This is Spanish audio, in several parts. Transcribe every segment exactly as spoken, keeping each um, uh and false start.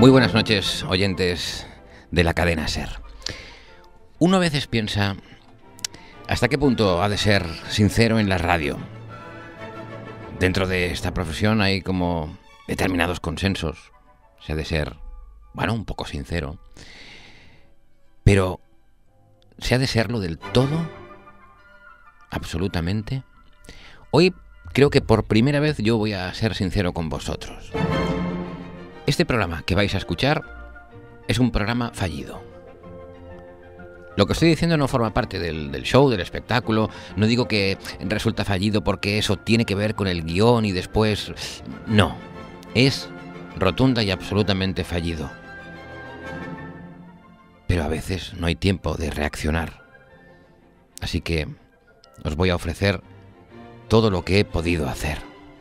Muy buenas noches, oyentes de la cadena SER. Uno a veces piensa, ¿hasta qué punto ha de ser sincero en la radio? Dentro de esta profesión hay como determinados consensos. Se ha de ser, bueno, un poco sincero. Pero, ¿se ha de serlo del todo? ¿Absolutamente? Hoy creo que por primera vez yo voy a ser sincero con vosotros. Este programa que vais a escuchar es un programa fallido. Lo que estoy diciendo no forma parte del, del show, del espectáculo. No digo que resulta fallido porque eso tiene que ver con el guión y después... No, es rotunda y absolutamente fallido. Pero a veces no hay tiempo de reaccionar. Así que os voy a ofrecer todo lo que he podido hacer.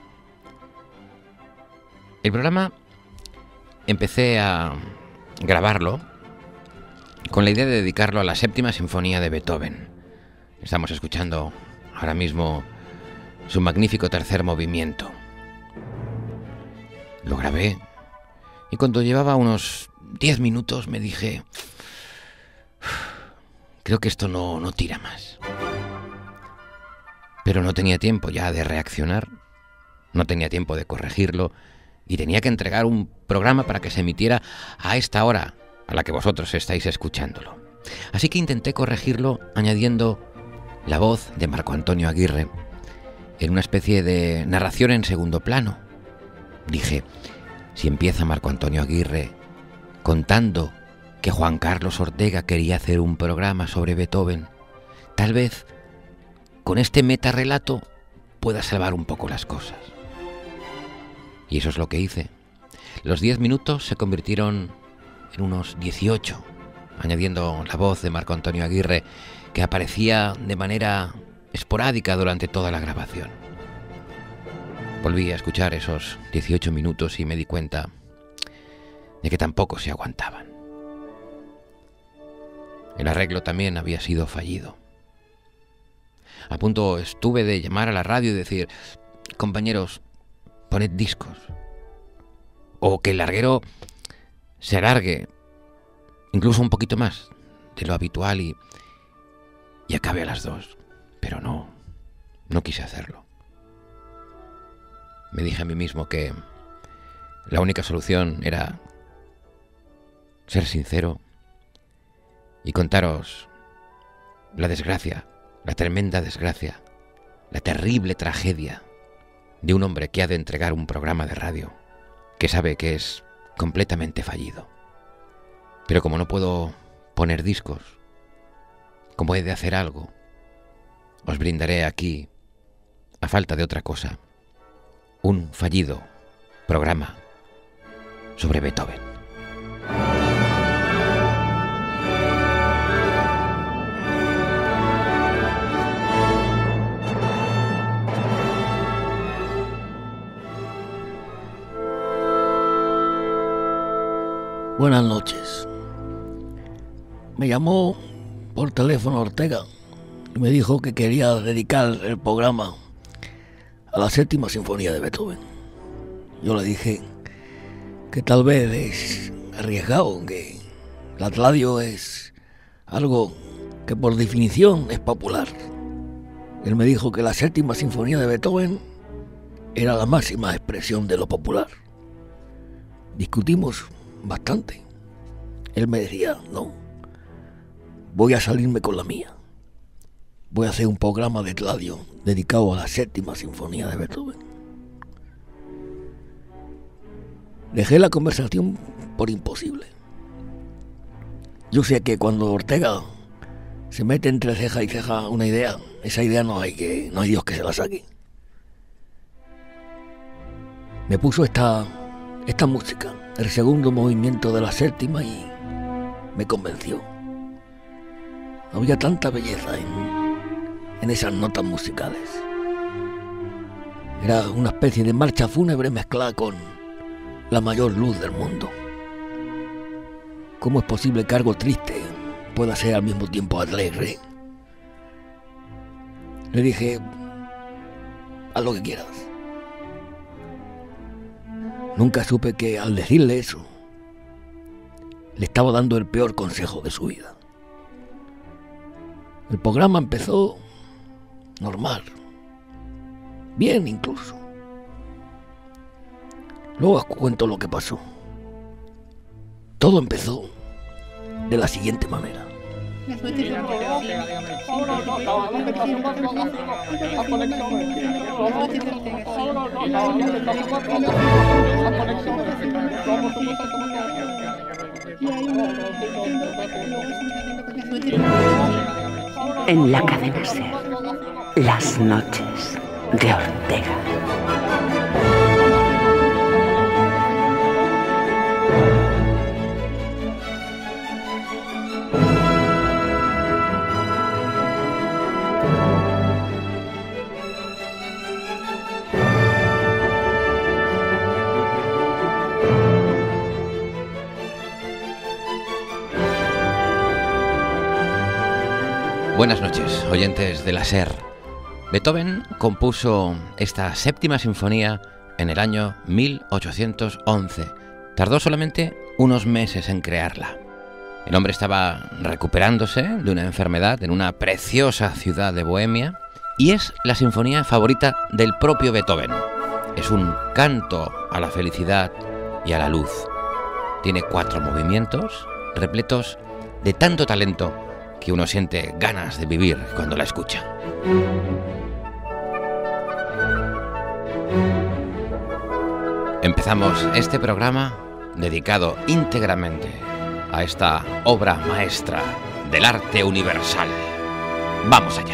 El programa empecé a grabarlo con la idea de dedicarlo a la séptima sinfonía de Beethoven. Estamos escuchando ahora mismo su magnífico tercer movimiento. Lo grabé y cuando llevaba unos diez minutos me dije, creo que esto no, no tira más. Pero no tenía tiempo ya de reaccionar, no tenía tiempo de corregirlo y tenía que entregar un programa para que se emitiera a esta hora a la que vosotros estáis escuchándolo. Así que intenté corregirlo añadiendo la voz de Marco Antonio Aguirre en una especie de narración en segundo plano. Dije, si empieza Marco Antonio Aguirre contando que Juan Carlos Ortega quería hacer un programa sobre Beethoven, tal vez con este metarrelato pueda salvar un poco las cosas. Y eso es lo que hice. Los diez minutos se convirtieron en unos dieciocho, añadiendo la voz de Marco Antonio Aguirre, que aparecía de manera esporádica durante toda la grabación. Volví a escuchar esos dieciocho minutos y me di cuenta de que tampoco se aguantaban. El arreglo también había sido fallido. A punto estuve de llamar a la radio y decir, compañeros, poned discos. O que el larguero se alargue incluso un poquito más de lo habitual y, y acabe a las dos. Pero no, no quise hacerlo. Me dije a mí mismo que la única solución era ser sincero y contaros la desgracia, la tremenda desgracia, la terrible tragedia de un hombre que ha de entregar un programa de radio que sabe que es completamente fallido. Pero como no puedo poner discos, como he de hacer algo, os brindaré aquí, a falta de otra cosa, un fallido programa sobre Beethoven. Buenas noches. Me llamó por teléfono Ortega y me dijo que quería dedicar el programa a la séptima sinfonía de Beethoven. Yo le dije que tal vez es arriesgado, que la radio es algo que por definición es popular. Él me dijo que la séptima sinfonía de Beethoven era la máxima expresión de lo popular. Discutimos bastante. Él me decía, no, voy a salirme con la mía. Voy a hacer un programa de radio dedicado a la séptima sinfonía de Beethoven. Dejé la conversación por imposible. Yo sé que cuando Ortega se mete entre ceja y ceja una idea, esa idea no hay que, no hay Dios que se la saque. Me puso esta, esta música, el segundo movimiento de la séptima, y me convenció. Había tanta belleza en, en esas notas musicales. Era una especie de marcha fúnebre mezclada con la mayor luz del mundo. ¿Cómo es posible que algo triste pueda ser al mismo tiempo alegre? Le dije, haz lo que quieras. Nunca supe que al decirle eso le estaba dando el peor consejo de su vida. El programa empezó normal, bien incluso. Luego os cuento lo que pasó. Todo empezó de la siguiente manera. En la cadena SER, las noches de Ortega. Buenas noches, oyentes de la SER. Beethoven compuso esta séptima sinfonía en el año mil ochocientos once. Tardó solamente unos meses en crearla. El hombre estaba recuperándose de una enfermedad en una preciosa ciudad de Bohemia y es la sinfonía favorita del propio Beethoven. Es un canto a la felicidad y a la luz. Tiene cuatro movimientos repletos de tanto talento que uno siente ganas de vivir cuando la escucha. Empezamos este programa dedicado íntegramente a esta obra maestra del arte universal. ¡Vamos allá!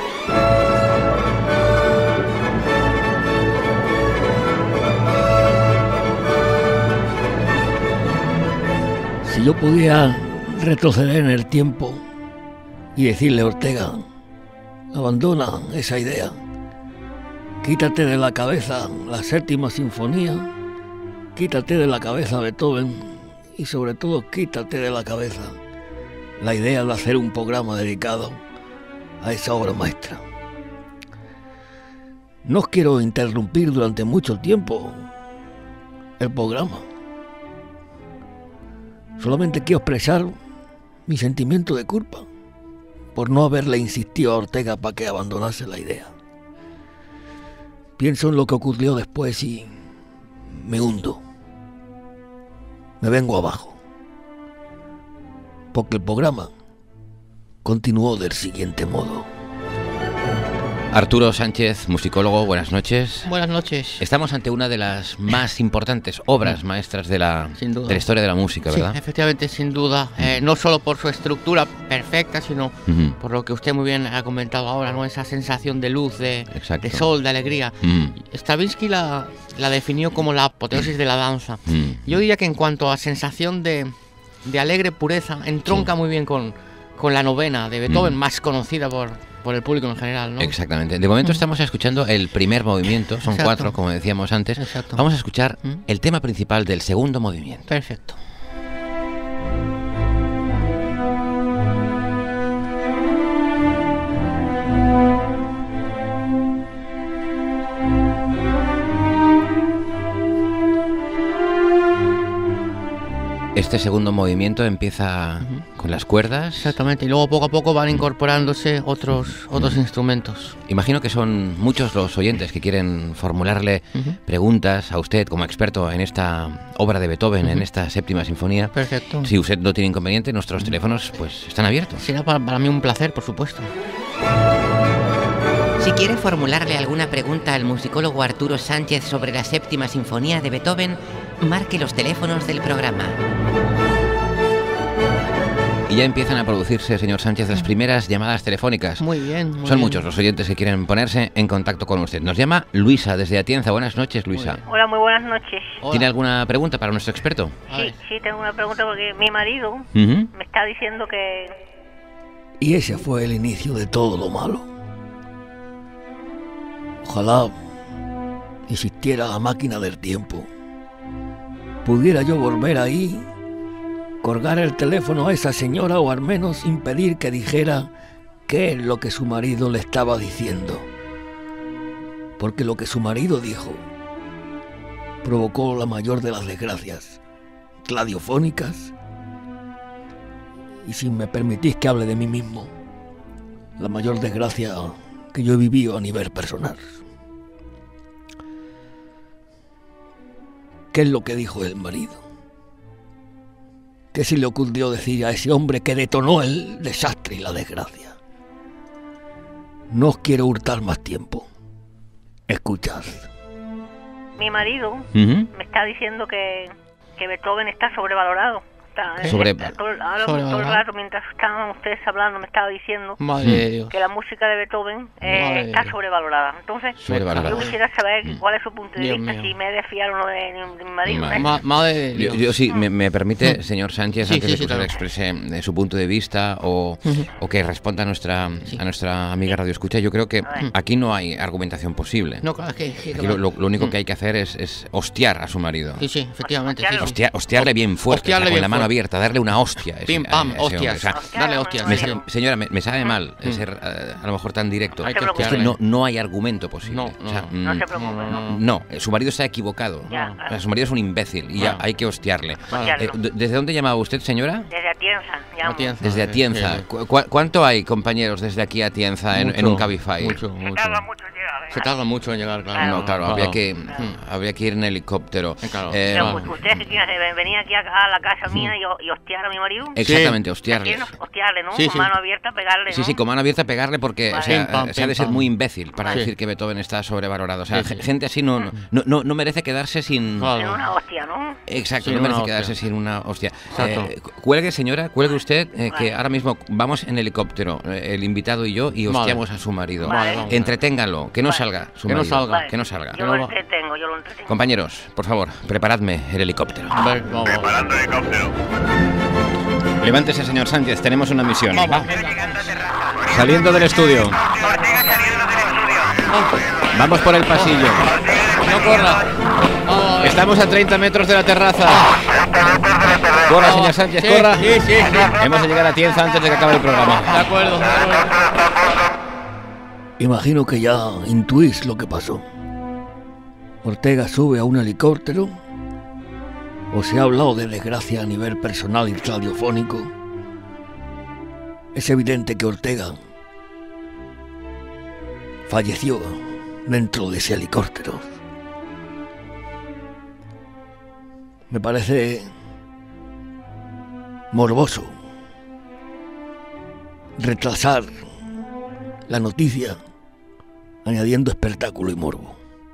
Si yo pudiera retroceder en el tiempo y decirle a Ortega, abandona esa idea, quítate de la cabeza la séptima sinfonía, quítate de la cabeza Beethoven y sobre todo quítate de la cabeza la idea de hacer un programa dedicado a esa obra maestra. No os quiero interrumpir durante mucho tiempo el programa. Solamente quiero expresar mi sentimiento de culpa por no haberle insistido a Ortega para que abandonase la idea. Pienso en lo que ocurrió después y me hundo. Me vengo abajo. Porque el programa continuó del siguiente modo. Arturo Sánchez, musicólogo, buenas noches. Buenas noches. Estamos ante una de las más importantes obras maestras de la, Sin duda. de la historia de la música, ¿verdad? Sí, efectivamente, sin duda. Eh, no solo por su estructura perfecta, sino Uh-huh. por lo que usted muy bien ha comentado ahora, ¿no? Esa sensación de luz, de, Exacto. de sol, de alegría. Uh-huh. Stravinsky la, la definió como la apoteosis de la danza. Uh-huh. Yo diría que en cuanto a sensación de, de alegre pureza, entronca Sí. muy bien con, con la novena de Beethoven, Uh-huh. más conocida por, por el público en general, ¿no? Exactamente. De momento estamos escuchando el primer movimiento, son Exacto. cuatro, como decíamos antes. Exacto. Vamos a escuchar ¿Mm? el tema principal del segundo movimiento. Perfecto. Este segundo movimiento empieza Ujú. con las cuerdas. Exactamente. Y luego poco a poco van incorporándose otros, otros instrumentos. Imagino que son muchos los oyentes que quieren formularle Ujú. preguntas a usted como experto en esta obra de Beethoven, Ujú. en esta séptima sinfonía. Perfecto. Si usted no tiene inconveniente, nuestros teléfonos pues están abiertos. Será para, para mí un placer, por supuesto. Si quiere formularle alguna pregunta al musicólogo Arturo Sánchez sobre la séptima sinfonía de Beethoven, marque los teléfonos del programa. Y ya empiezan a producirse, señor Sánchez, las primeras llamadas telefónicas. Muy bien. muy Son bien. muchos los oyentes que quieren ponerse en contacto con usted. Nos llama Luisa desde Atienza. Buenas noches, Luisa. bien. Hola, muy buenas noches. Hola. ¿Tiene alguna pregunta para nuestro experto? A Sí, ver. sí, tengo una pregunta porque mi marido Ujú. me está diciendo que... Y ese fue el inicio de todo lo malo. Ojalá existiera la máquina del tiempo. Pudiera yo volver ahí, colgar el teléfono a esa señora o al menos impedir que dijera qué es lo que su marido le estaba diciendo. Porque lo que su marido dijo provocó la mayor de las desgracias radiofónicas y si me permitís que hable de mí mismo, la mayor desgracia que yo he vivido a nivel personal. ¿Qué es lo que dijo el marido? ¿Qué se le ocurrió decir a ese hombre que detonó el desastre y la desgracia? No os quiero hurtar más tiempo. Escuchad. Mi marido Ujú. me está diciendo que, que Beethoven está sobrevalorado. Está, eh, Sobre- está todo, ahora, Sobrevalorado. todo el rato, mientras estaban ustedes hablando, me estaba diciendo Madre de Dios. que la música de Beethoven eh, Madre está Dios. sobrevalorada. Entonces, Sobrevalorada. yo quisiera saber cuál es su punto de Dios vista, mío. si me he de fiar o no de, de mi marido. Madre. ¿eh? Ma- madre de Yo, Dios. yo sí, me, me permite, señor Sánchez, Sí, antes sí, de sí, que usted claro. exprese eh, su punto de vista o, o que responda a nuestra, a nuestra amiga Radio Escucha, yo creo que aquí no hay argumentación posible. No, claro, es que... que Aquí claro. lo, lo- lo único que hay que hacer es, es hostiar a su marido. Sí, sí, efectivamente. Sí, sí. Hostia- hostiarle bien fuerte, Hostiarle o sea, con bien la mano fuerte. abierta, darle una hostia. a ese- Pim, a- pam, a ese hombre. hostias. O sea, Dale hostias. me sí, sa- sí. señora, me, me sabe mal Mm. ser eh, a lo mejor tan directo. Hay que No se Es que hostiarle. no, no hay argumento posible. No, O sea, no. No mm, se preocupe, no, ¿no? no. no, eh, su marido está equivocado. Ya, O sea, su marido es un imbécil y ya Claro. hay que hostiarle. Hostiarlo. Eh, d- ¿Desde dónde llamaba usted, señora? Desde Atienza, llamo. Atienza. Desde Ah, Atienza. sí, sí. ¿Cu- cu- ¿Cuánto hay, compañeros, desde aquí a Atienza en, en un Cabify? Mucho, Se mucho. tarda mucho en llegar, ¿eh? Se tarda mucho en llegar, claro. No, claro, habría que, Mm. habría que ir en helicóptero. Eh, claro. Eh, Pero, pues, ustedes que quieren hacer, venir aquí a, a la casa mía y, y hostiar a mi marido. exactamente, ¿Quieren hostiarle. hostiarle, ¿no? Sí, Con sí. mano abierta, pegarle, Sí, ¿no? sí, con mano abierta pegarle porque Vale. o sea, Pim, pam, eh, se ha de pim, ser pam. muy imbécil para Sí. decir que Beethoven está sobrevalorado. O sea, Sí, ge- sí. gente así no, no, no, no merece quedarse sin... Claro. En una hostia, ¿no? Exacto, Sin no una merece hostia. quedarse sin una hostia. Exacto. Eh, cu- cuelgue, señora, cuelgue usted, eh, que Vale. ahora mismo vamos en helicóptero, eh, el invitado y yo, y Vale. hostiamos a su marido. Vale, vamos. Entreténgalo, que no Vale. salga su Que no marido. salga. Vale. Que no salga. Yo no lo va. entretengo, yo lo entretengo. Compañeros, por favor, preparadme el helicóptero. A ver, vamos. Levántese, señor Sánchez, tenemos una misión. Vamos. Saliendo del estudio. Vamos por el pasillo. No corra. Vamos. Estamos a treinta metros de la terraza. Corra, señor Sánchez, Sí, corra. sí, sí, sí. Hemos de llegar a Tienza antes de que acabe el programa. De acuerdo, de acuerdo. Imagino que ya intuís lo que pasó. Ortega sube a un helicóptero. O se ha hablado de desgracia a nivel personal y radiofónico. Es evidente que Ortega falleció dentro de ese helicóptero. Me parece morboso retrasar la noticia añadiendo espectáculo y morbo.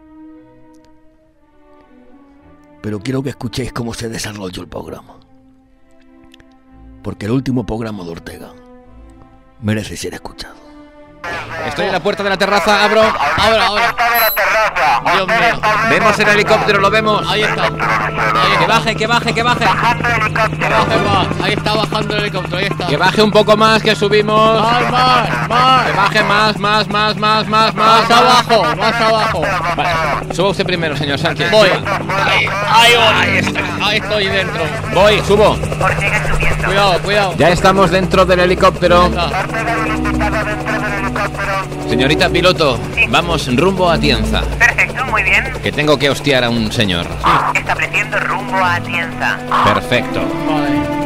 Pero quiero que escuchéis cómo se desarrolló el programa. Porque el último programa de Ortega merece ser escuchado. Estoy en la puerta de la terraza, abro. Ahora, ahora. Dios mío. Vemos el helicóptero, lo vemos. Ahí está. Ahí Que está. baje, que baje, que baje. Que baje más. Ahí está bajando el helicóptero. Ahí está. Que baje un poco más, que subimos. Más, más, más. Que baje más, más, más, más, más, más. Más abajo, más abajo. Vale. Suba usted primero, señor Sánchez. Voy. Suba. Ahí, ahí voy. Ahí estoy. Ahí estoy dentro. Voy, subo. Cuidado, cuidado. Ya estamos dentro del helicóptero. Ahí está. Señorita piloto, vamos rumbo a Tienza. Perfecto, muy bien. Que tengo que hostiar a un señor. Estableciendo rumbo a Atienza. Perfecto. Vale.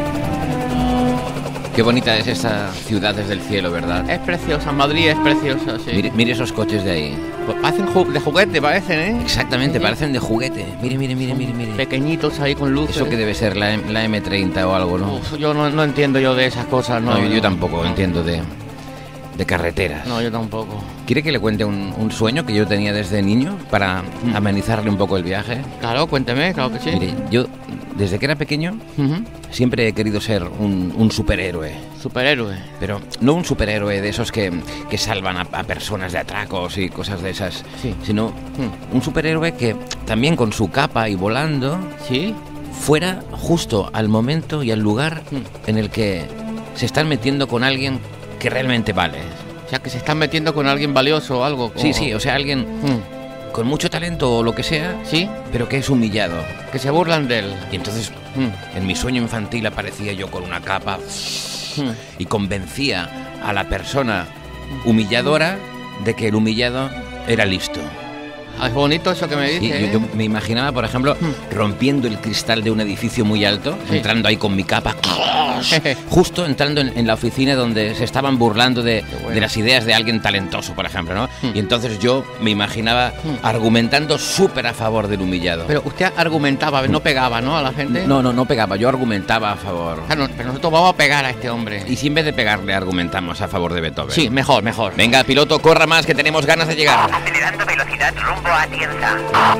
Qué bonita es esta ciudad desde el cielo, ¿verdad? Es preciosa, Madrid es preciosa, sí. Mire, mire esos coches de ahí. Pues parecen ju- de juguete, parecen, ¿eh? Exactamente, Sí. parecen de juguete. Mire, mire, mire, mire, mire. Pequeñitos ahí con luces. Eso que debe ser la, M- la eme treinta o algo, ¿no? Uf, yo no, no entiendo yo de esas cosas, no. No, yo, yo no. tampoco entiendo de, de carreteras. No, yo tampoco. ¿Quiere que le cuente un, un sueño que yo tenía desde niño para Mm. amenizarle un poco el viaje? Claro, cuénteme, claro que sí. Mire, yo desde que era pequeño Ujú. siempre he querido ser un, un superhéroe. Superhéroe. Pero no un superhéroe de esos que, que salvan a, a personas de atracos y cosas de esas, Sí. sino Mm. un superhéroe que también con su capa y volando ¿Sí? fuera justo al momento y al lugar Mm. en el que se están metiendo con alguien que realmente vale. O sea, que se están metiendo con alguien valioso o algo. Sí, o- sí, o sea, alguien Mm. con mucho talento o lo que sea, ¿Sí? pero que es humillado. Que se burlan de él. Y entonces, Mm. en mi sueño infantil aparecía yo con una capa Mm. y convencía a la persona humilladora de que el humillado era listo. Ah, es bonito eso que me dice. Sí, ¿eh? yo, yo me imaginaba, por ejemplo, rompiendo el cristal de un edificio muy alto, sí. entrando ahí con mi capa, justo entrando en, en la oficina donde se estaban burlando de, bueno. de las ideas de alguien talentoso, por ejemplo, ¿no? Hmm. Y entonces yo me imaginaba hmm. argumentando súper a favor del humillado. Pero usted argumentaba, no pegaba, ¿no? A la gente. No, no, no pegaba, yo argumentaba a favor. Claro, pero nosotros vamos a pegar a este hombre. Y si en vez de pegarle argumentamos a favor de Beethoven. Sí, mejor, mejor. Venga, piloto, corra más, que tenemos ganas de llegar. Acelerando velocidad rumbo a Tienza.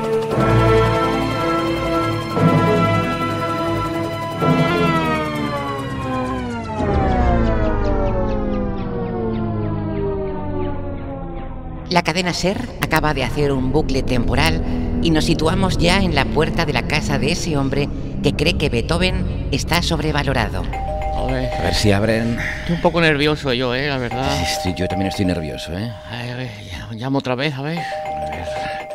La cadena SER acaba de hacer un bucle temporal y nos situamos ya en la puerta de la casa de ese hombre que cree que Beethoven está sobrevalorado. A ver, a ver si abren. Estoy un poco nervioso yo, eh, la verdad. Sí, sí, yo también estoy nervioso, eh. A ver, llamo otra vez, a ver. A ver.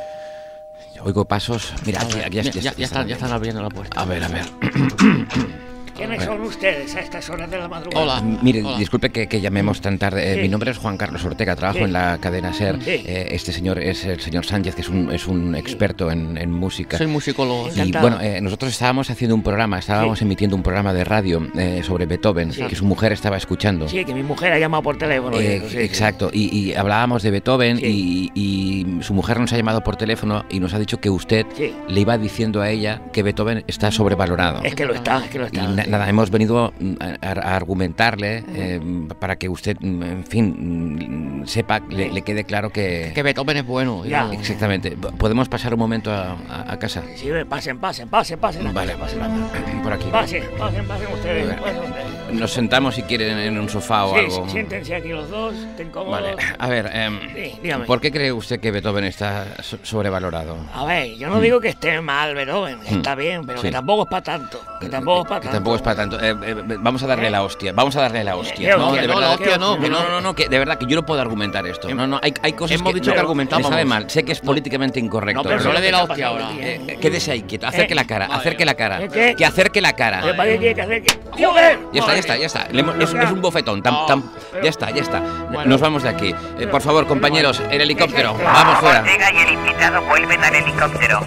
Oigo pasos. Mira, aquí, aquí ya, ya, ya, ya, ya, están, ya están abriendo la puerta. A ver, a ver. ¿Quiénes son ustedes a estas horas de la madrugada? Hola. Mire, Hola. disculpe que, que llamemos tan tarde. Eh, Sí. Mi nombre es Juan Carlos Ortega, trabajo Sí. en la cadena SER. Sí. Eh, este señor es el señor Sánchez, que es un, es un experto en, en música. Soy musicólogo. Y Encantado. bueno, eh, nosotros estábamos haciendo un programa, estábamos Sí. emitiendo un programa de radio eh, sobre Beethoven, Sí. que su mujer estaba escuchando. Sí, que mi mujer ha llamado por teléfono. Eh, eso, sí, exacto, y, y hablábamos de Beethoven Sí. y, y su mujer nos ha llamado por teléfono y nos ha dicho que usted Sí. le iba diciendo a ella que Beethoven está sobrevalorado. Sí. Es que lo está, es que lo Y está. na- nada, hemos venido mm, a, a argumentarle eh, para que usted, mm, en fin, mm, sepa, le, le quede claro que... Que Beethoven es bueno. Ya. ¿no? Exactamente. ¿Podemos pasar un momento a, a- a casa? Sí, ven, pasen, pasen, pasen, pasen. Vale, pasen, pasen. por aquí. Pasen, pasen, pasen ustedes. A ver. pasen ustedes. Nos sentamos si quieren en un sofá o Sí, algo. siéntense aquí los dos, estén cómodos. Vale, a ver, em, Sí, dígame. ¿por qué cree usted que Beethoven está so- sobrevalorado? A ver, yo no digo que esté mal Beethoven, Mm. está bien, pero Sí. que tampoco es para tanto. Que tampoco es para Que tanto. tampoco es para tanto. Eh, eh, vamos a darle ¿Eh? la hostia. Vamos a darle la ¿Qué hostia. No, hostia? de No, verdad. la hostia no, que que no, no. no, no, que de verdad que yo no puedo argumentar esto. No, no, hay, hay cosas Hemos que dicho que me argumentábamos. sabe mal. Sé que es políticamente incorrecto. No, pero pero no le dé la ¿qué hostia ha ahora. pasado aquí, eh, eh? eh, quédese ahí quieto. Acerque Eh, la cara. vale. Acerque la cara. ¿Eh, qué? Que acerque la cara. ¿Pero para qué quiere que hacer? ¿Qué? ¡Joder! Ya está, ya está, ya está. Le hemos- es, es un bofetón. tam- tam- ya está, ya está. Bueno. Nos vamos de aquí. Eh, por favor, compañeros, el helicóptero. Vamos fuera. Ortega y el invitado vuelven al helicóptero.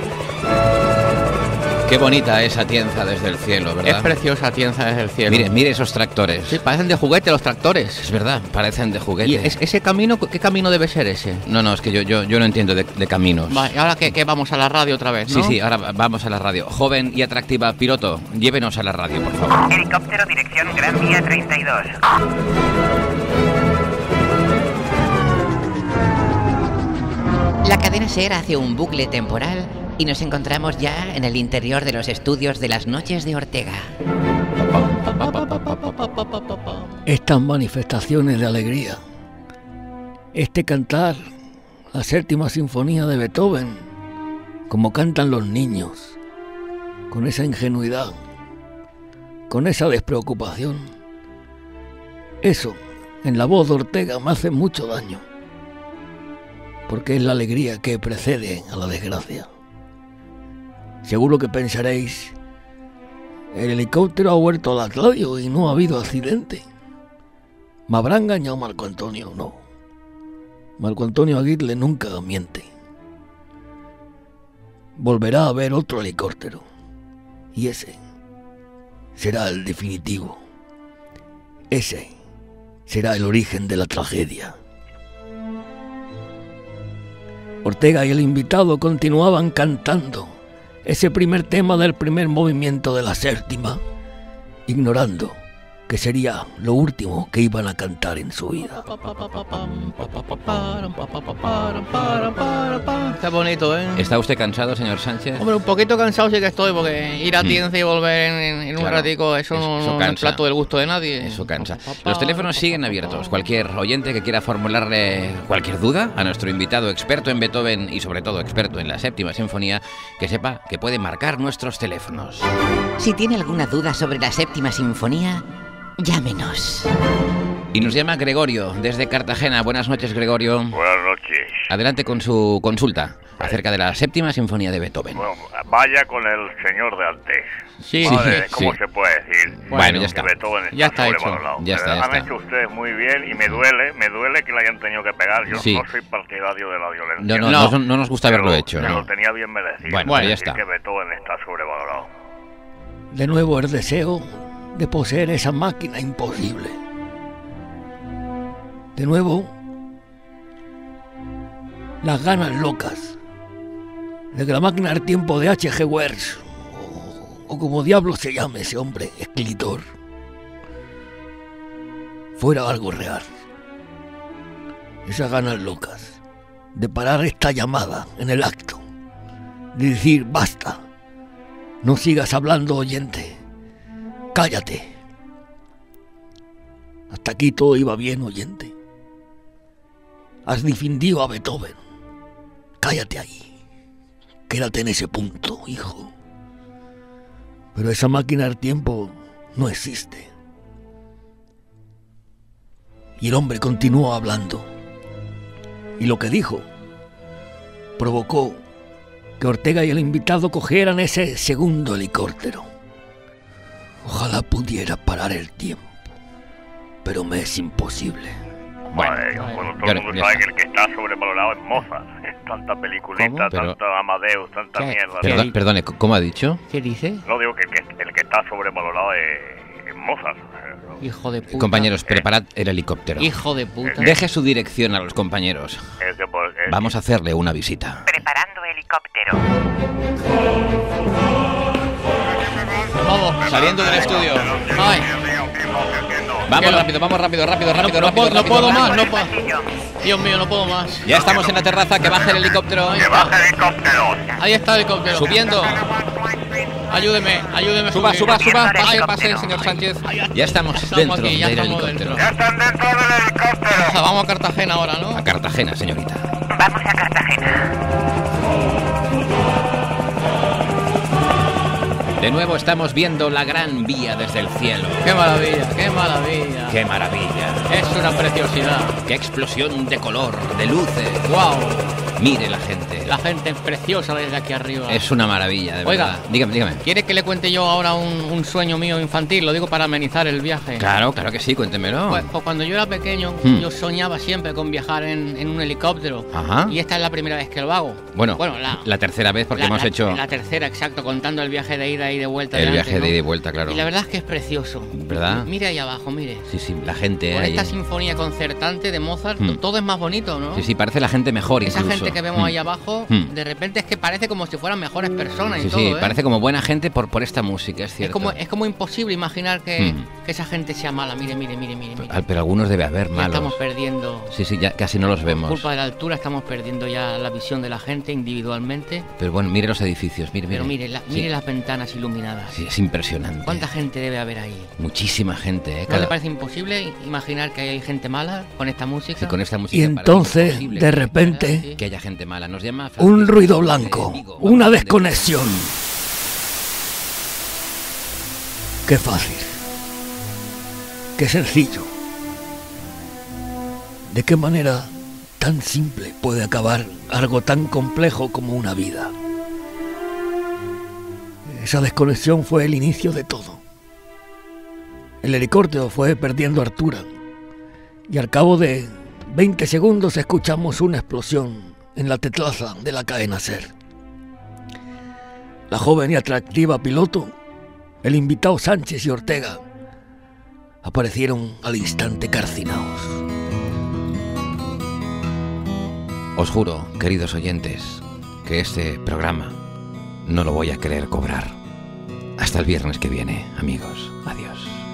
Qué bonita esa Tienza desde el cielo, Es ¿verdad? preciosa Tienza desde el cielo. Mire, mire esos tractores. Sí, parecen de juguete los tractores. Es verdad, parecen de juguete. ¿Y es- ese camino, qué camino debe ser ese? No, no, es que yo, yo, yo no entiendo de, de caminos. Vale, ahora que, que vamos a la radio otra vez, ¿no? Sí, sí, ahora vamos a la radio. Joven y atractiva piloto, llévenos a la radio, por favor. Helicóptero dirección Gran Vía treinta y dos. La cadena SER hace un bucle temporal y nos encontramos ya en el interior de los estudios de las noches de Ortega. Estas manifestaciones de alegría, este cantar la séptima sinfonía de Beethoven, como cantan los niños, con esa ingenuidad, con esa despreocupación, eso en la voz de Ortega me hace mucho daño, porque es la alegría que precede a la desgracia. Seguro que pensaréis, el helicóptero ha vuelto al radio y no ha habido accidente. ¿Me habrá engañado Marco Antonio? No. Marco Antonio Aguirre nunca miente. Volverá a haber otro helicóptero. Y ese será el definitivo. Ese será el origen de la tragedia. Ortega y el invitado continuaban cantando ese primer tema del primer movimiento de la séptima, ignorando que sería lo último que iban a cantar en su vida. Está bonito, ¿eh? ¿Está usted cansado, señor Sánchez? Hombre, un poquito cansado sí que estoy, porque ir a Mm. Tienza y volver en, en- en un Claro, ratico, eso, eso- no, eso no es cansa. plato del gusto de nadie. Eso cansa. Los teléfonos siguen abiertos. Cualquier oyente que quiera formularle cualquier duda a nuestro invitado experto en Beethoven y sobre todo experto en la séptima sinfonía, que sepa que puede marcar nuestros teléfonos. Si tiene alguna duda sobre la séptima sinfonía, llámenos. Y nos llama Gregorio, desde Cartagena. Buenas noches, Gregorio. Buenas noches. Adelante con su consulta acerca de la séptima sinfonía de Beethoven. Bueno, vaya con el señor de antes. Sí, Madre, sí, ¿cómo sí. se puede decir? Bueno, ya está. Que Beethoven está Ya está hecho. sobrevalorado. Ya está, ya Han está. hecho ustedes muy bien y me duele, me duele que le hayan tenido que pegar. Yo Sí. no soy partidario de la violencia. No, no, No. no, no nos gusta Pero haberlo hecho. Se ¿no? lo tenía bien merecido. Bueno, Bueno, ya Así está. que Beethoven está sobrevalorado. De nuevo el deseo de poseer esa máquina imposible. De nuevo, las ganas locas de que la máquina del tiempo de H G Wells, o, o como diablo se llame ese hombre, escritor, fuera algo real. Esas ganas locas de parar esta llamada en el acto, de decir basta, no sigas hablando, oyente, cállate. Hasta aquí todo iba bien, oyente. Has defendido a Beethoven. Cállate ahí. Quédate en ese punto, hijo. Pero esa máquina del tiempo no existe. Y el hombre continuó hablando. Y lo que dijo provocó que Ortega y el invitado cogieran ese segundo helicóptero. Ojalá pudiera parar el tiempo, pero me es imposible. Bueno, Madre, bueno, todo ya- el mundo ya sabe está. que el que está sobrevalorado es Mozart. Tanta peliculita, ¿Cómo? Pero- tanto Amadeus, tanta ¿Qué? mierda. ¿Qué? Perdón- perdone, ¿cómo ha dicho? ¿Qué dice? No digo que el que, el que está sobrevalorado es, es Mozart. Hijo de puta. Compañeros, preparad el helicóptero. Hijo de puta. Deje su dirección a los compañeros. Es que, pues, es- Vamos a hacerle una visita. Preparando helicóptero. Vamos. Saliendo del estudio. Ay, Vamos Que lo- rápido, vamos rápido, rápido, rápido, no, rápido, puedo, no rápido, puedo rápido. más, no puedo. Dios mío, no puedo más. Ya estamos en la terraza, que baje el helicóptero. ¡Que baje helicóptero! Ahí está el helicóptero. Subiendo. Ayúdeme, ayúdeme. a Suba, subir. suba, suba. Pase, Pase, pase, señor Sánchez. Ya estamos Estamos dentro aquí, ya del estamos helicóptero. dentro. ¡Ya están dentro del helicóptero! O sea, vamos a Cartagena ahora, ¿no? A Cartagena, señorita. Vamos a Cartagena. De nuevo estamos viendo la Gran Vía desde el cielo. Qué maravilla, qué maravilla. ¡Qué maravilla! Es una preciosidad. ¡Qué explosión de color, de luces! Wow. Mire la gente. La gente es preciosa desde aquí arriba. Es una maravilla, de Oiga. verdad. Dígame, dígame. ¿Quiere que le cuente yo ahora un, un sueño mío infantil? Lo digo para amenizar el viaje. Claro, claro que sí, cuéntemelo. Pues, pues cuando yo era pequeño, Hmm. yo soñaba siempre con viajar en, en un helicóptero. Ajá. Y esta es la primera vez que lo hago. Bueno, bueno la, la tercera vez porque la- hemos la- hecho La tercera, exacto, contando el viaje de ida y de vuelta. el de viaje antes, de ¿no? ida y vuelta, claro. Y la verdad es que es precioso. ¿Verdad? Mire ahí abajo, mire. Sí, sí, la gente Con ahí. esta sinfonía concertante de Mozart, Hmm. todo es más bonito, ¿no? Sí, sí, parece la gente mejor Esa incluso. gente que vemos Mm. ahí abajo, Hmm. de repente es que parece como si fueran mejores personas y Sí, todo, sí, ¿eh? parece como buena gente por, por esta música, es es cierto. como, es como imposible imaginar que, Hmm. que esa gente sea mala. Mire, mire, mire, mire. mire. Ah, pero algunos debe haber Ya malos. estamos perdiendo. Sí, sí, ya casi no los Por vemos. culpa de la altura estamos perdiendo ya la visión de la gente individualmente. Pero bueno, mire los edificios, mire, mire. Pero mire, la- Sí. mire las ventanas iluminadas. Sí, es impresionante. ¿Cuánta gente debe haber ahí? Muchísima gente, ¿eh? ¿No Cada- le parece imposible imaginar que hay gente mala con esta música? Sí, con esta música Y parece entonces, imposible de que- repente, que haya gente mala. Nos llama un Francisco ruido de blanco, Vigo. una Vamos a- desconexión. Qué fácil. Qué sencillo. ¿De qué manera tan simple puede acabar algo tan complejo como una vida? Esa desconexión fue el inicio de todo. El helicóptero fue perdiendo altura y al cabo de veinte segundos escuchamos una explosión en la tetlaza de la cadena SER. La joven y atractiva piloto, el invitado Sánchez y Ortega aparecieron al instante calcinados. Os juro, queridos oyentes, que este programa no lo voy a querer cobrar. Hasta el viernes que viene, amigos. Adiós.